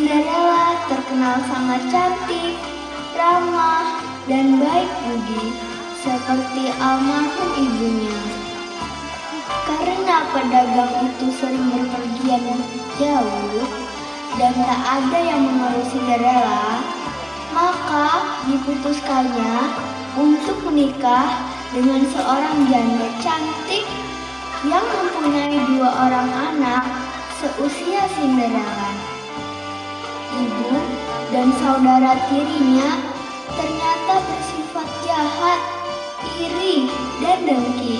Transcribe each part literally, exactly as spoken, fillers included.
Cinderella terkenal sangat cantik, ramah, dan baik budi, seperti almarhum ibunya. Karena pedagang itu sering berpergian jauh dan tak ada yang mengurus Cinderella, maka diputuskannya untuk menikah dengan seorang janda cantik yang mempunyai dua orang anak seusia Cinderella. Ibu dan saudara tirinya ternyata bersifat jahat, iri, dan dengki.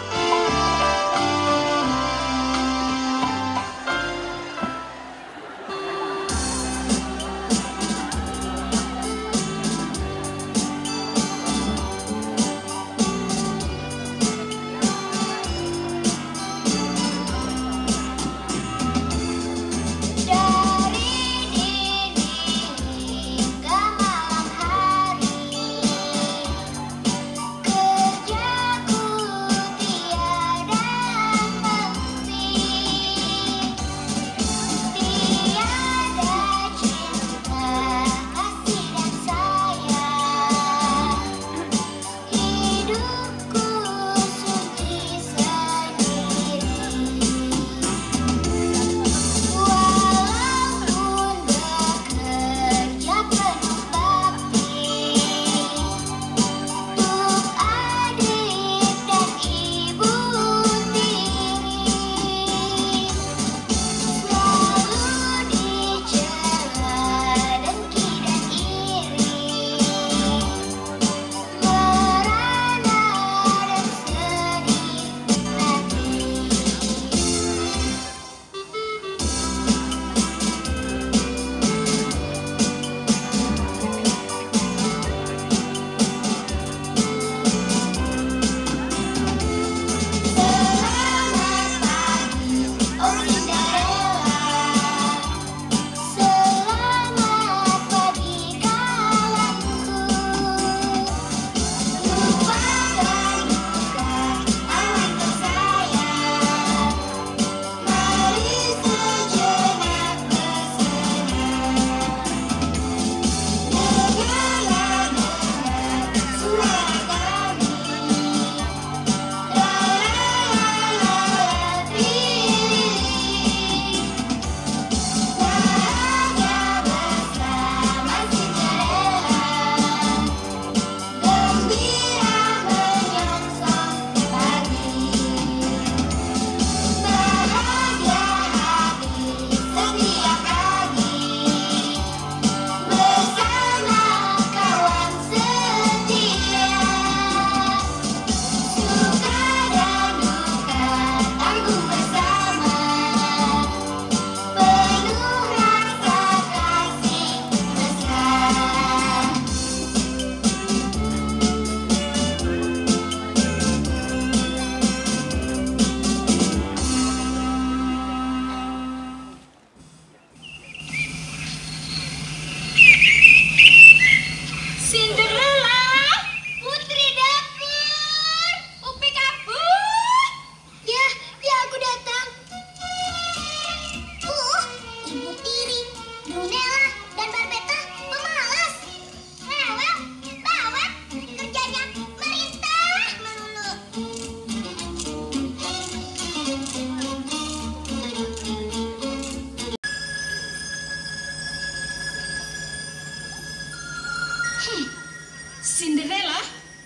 Cinderella,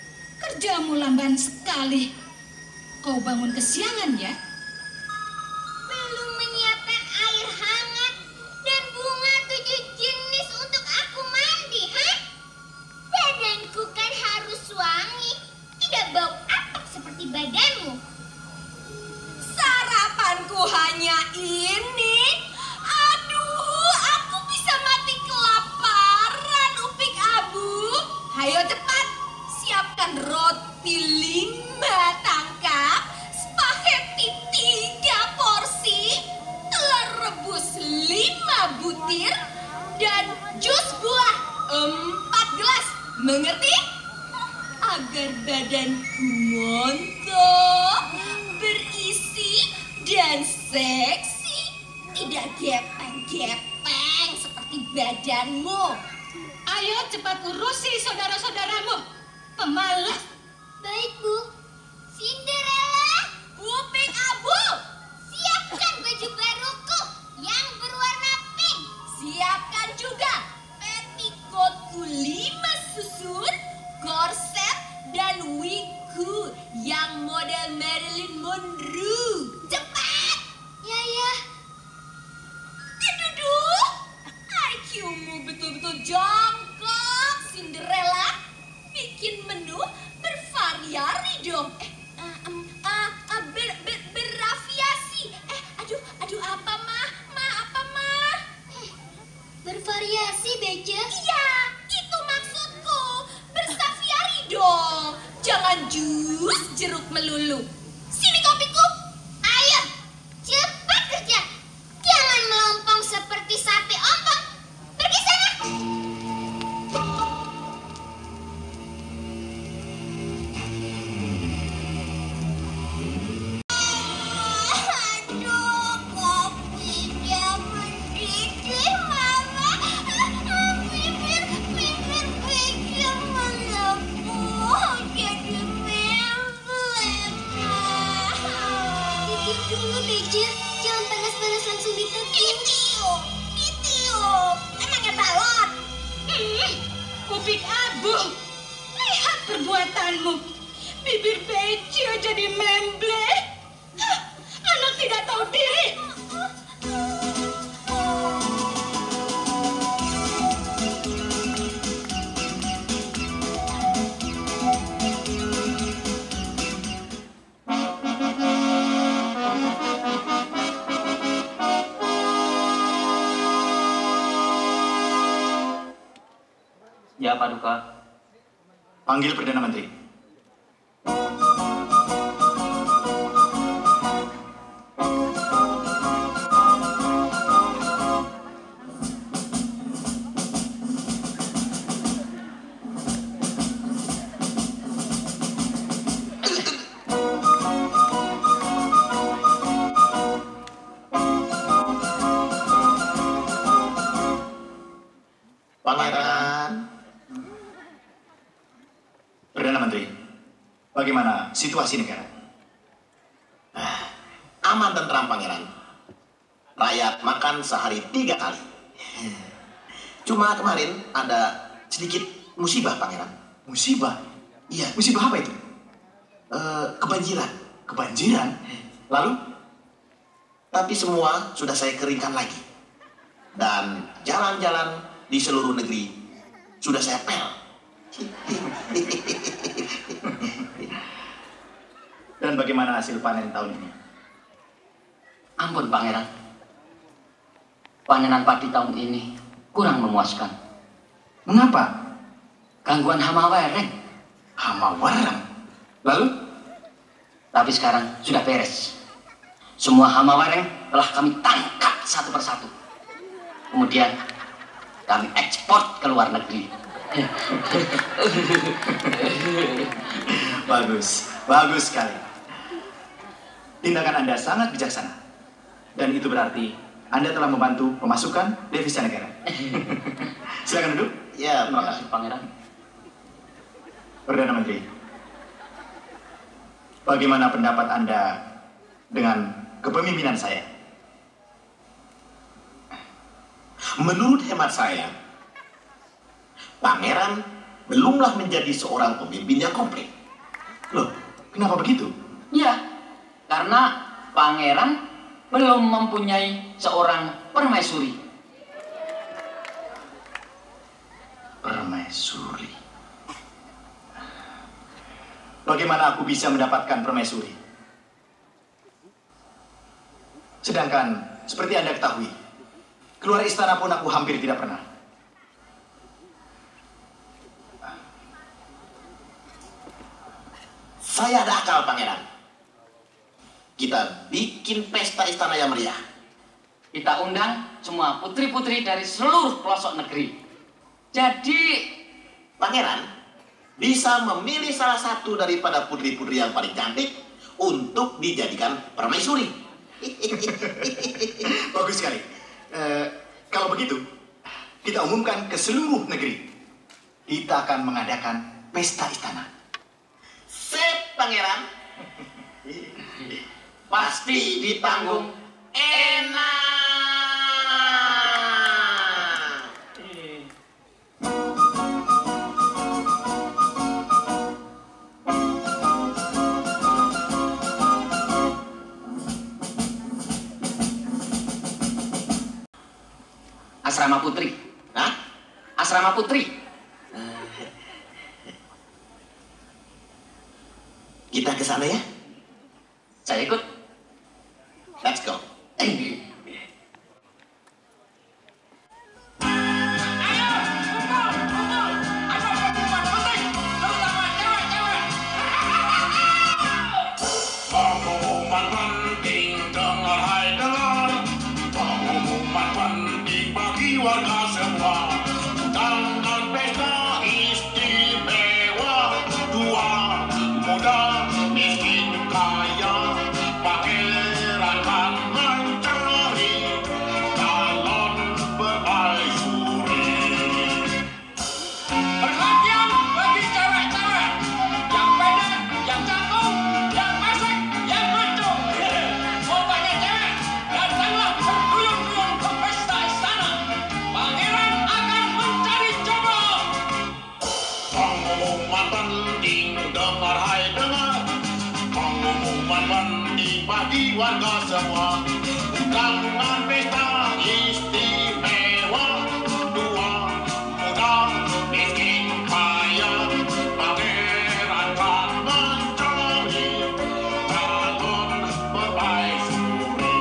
kerjamu lamban sekali. Kau bangun kesiangan ya? Belum menyiapkan air hangat dan bunga tujuh jenis untuk aku mandi, ha? Badanku kan harus wangi, tidak bau apek seperti badanmu. Sarapanku hanya ini. Aduh, aku bisa mati kelaparan, Upik Abu. Hayo cepat, siapkan roti lima tangkap, spaghetti tiga porsi, telur rebus lima butir, dan jus buah empat gelas. Mengerti? Agar badanku montok, berisi, dan seksi. Tidak gepeng-gepeng seperti badanmu. Ayo cepat urusi saudara-saudaramu. Pemalas. Baik, Bu. Cinderella, Upik Abu, siapkan baju baruku yang berwarna pink. siapkan juga petticoatku lima susun, korset, dan wigku yang model Marilyn Monroe. Cepat! Ya, ya. Aduh, I Q-mu betul-betul jongkok, Cinderella. Bikin menu bervariasi dong. Eh, uh, um, uh, uh, ber, ber, bervariasi. Eh, aduh, aduh apa mah? Ma, apa mah? Bervariasi, Beca. Iya, itu maksudku. Bersafari dong. Jangan jus jeruk melulu. Sini kopiku. Ayo, cepat kerja. Jangan melompong seperti sapi ompong. Pergi sana. Aduh, kopinya mendidih, Mama. Bibir, bibir Beca melepuh jadi memblem. Ditiup dulu, Beca. Jangan panas-panas langsung ditekan. Ditiup, ditiup. Emangnya balon? Hmm, Upik Abu. Lihat perbuatanmu. Bibir Beca jadi membleh. Hah, anak tidak tahu diri. Ya, Paduka. Panggil Perdana Menteri. Pangeran. Perdana Menteri, bagaimana situasi negara? Aman tentram, Pangeran. Rakyat makan sehari tiga kali. Cuma kemarin ada sedikit musibah, Pangeran. Musibah? Iya, Musibah apa itu? eh, kebanjiran. Kebanjiran? Lalu? Tapi semua sudah saya keringkan lagi. Dan jalan-jalan di seluruh negeri sudah saya pel. Dan bagaimana hasil panen tahun ini? Ampun, Pangeran. Panenan padi tahun ini kurang memuaskan. Mengapa? Gangguan hama wereng. Hama warang. Lalu? Tapi sekarang sudah beres. Semua hama wereng telah kami tangkap satu persatu. Kemudian kami ekspor ke luar negeri. Bagus, bagus sekali. Tindakan Anda sangat bijaksana. Dan itu berarti Anda telah membantu pemasukan devisa negara. Silakan duduk. Ya, Terima Pangeran. kasih, Pangeran. Perdana Menteri, bagaimana pendapat Anda dengan kepemimpinan saya? Menurut hemat saya, Pangeran belumlah menjadi seorang pemimpin yang komplit. Loh, kenapa begitu? Ya, karena Pangeran belum mempunyai seorang permaisuri. Permaisuri. Bagaimana aku bisa mendapatkan permaisuri? Sedangkan, seperti Anda ketahui, keluar istana pun aku hampir tidak pernah. Saya ada akal, Pangeran. Kita bikin pesta istana yang meriah. Kita undang semua putri-putri dari seluruh pelosok negeri. Jadi, Pangeran bisa memilih salah satu daripada putri-putri yang paling cantik untuk dijadikan permaisuri. Bagus sekali. Eh, kalau begitu, kita umumkan ke seluruh negeri. Kita akan mengadakan pesta istana. Sip, Pangeran. Pasti ditanggung enak. Asrama Putri. Hah? Asrama Putri. Kita ke sana ya? Saya ikut. Let's go. Pengumuman penting, dengar hai dengar. Pengumuman penting bagi warga semua. Dengan pesta istimewa, dua muda miskin kaya, pangeran kan mencari calon permaisuri. Perhatian bagi cewek-cewek yang pendek, yang cakep, yang masak, yang maco. Pokoknya cewek, datanglah berduyun-duyun ke pesta istana. Pangeran akan mencari jodoh. Pengumuman penting, dengar hai dengar. Pengumuman penting bagi warga semua. Dengan pesta istimewa, dua muda miskin kaya, pangeran kan mencari calon permaisuri.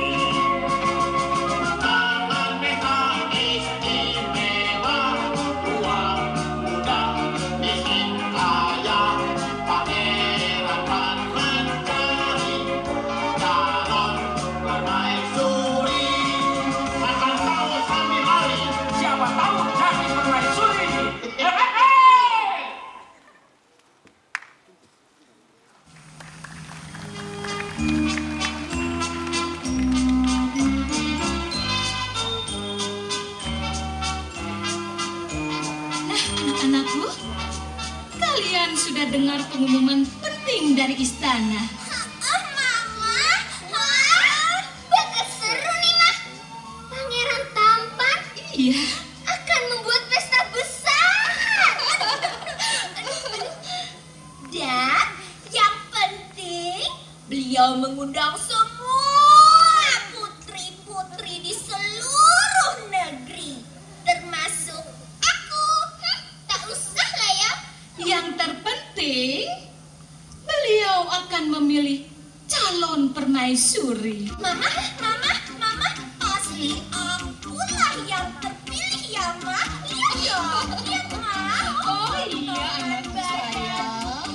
Dengan pesta istimewa, dua muda miskin kaya, pangeran kan mencari calon permaisuri. Makan tahu sambil lari, siapa tahu jadi permaisuri. Hehehe. Nah, anak-anakku, kalian sudah dengar pengumuman penting dari istana. Ah, Mama, Wah, bakal seru nih, Mah. Pangeran tampan Iya, akan membuat pesta besar. Dan yang penting, beliau mengundang semua putri-putri di seluruh negeri, termasuk Aku, hmm, tak usah lah ya. yang terpenting beliau akan memilih calon permaisuri. Mama, Mama, Mama, pasti akulah yang terpilih ya, Ma. Lihat dong, lihat, Ma. Oh iya, anakku sayang.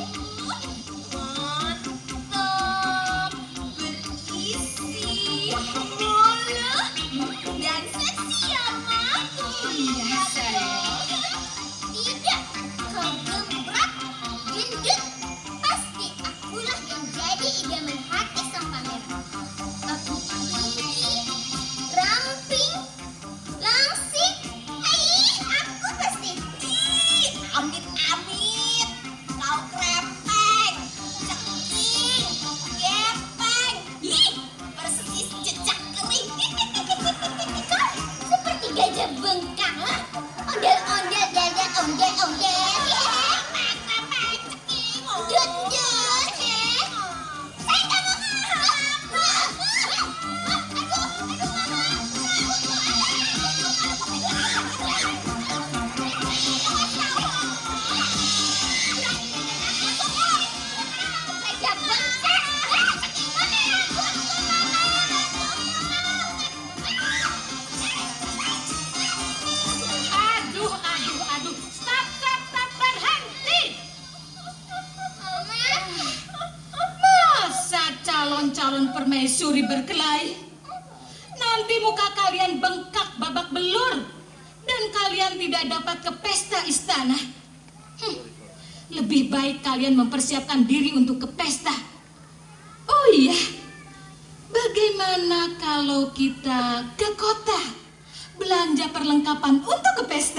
Mantap, berisi, mulus, dan seksi ya, Ma. Iya, sayang. Tidak, kau gembrak, gendut. Pasti akulah yang jadi idaman hati sang pangeran. Aku tinggi, ramping, langsing. Aih, aku pasti. Ih, amit-amit, kau krempeng, ceking, gepeng, ih, persis jejak kering. Kau seperti gajah bengkak. Hah? Ondel-ondel, dada, ondel-ondel. Dut, dut. Saya tak mau. Gajah bengkak. Aduh, aduh, aduh. Stop, stop, stop, berhenti. Masa calon-calon permaisuri berkelahi? Nanti muka kalian bengkak babak belur dan kalian tidak dapat ke pesta istana. Hmm, lebih baik kalian mempersiapkan diri untuk ke pesta. Oh iya, bagaimana kalau kita ke kota belanja perlengkapan untuk ke pesta.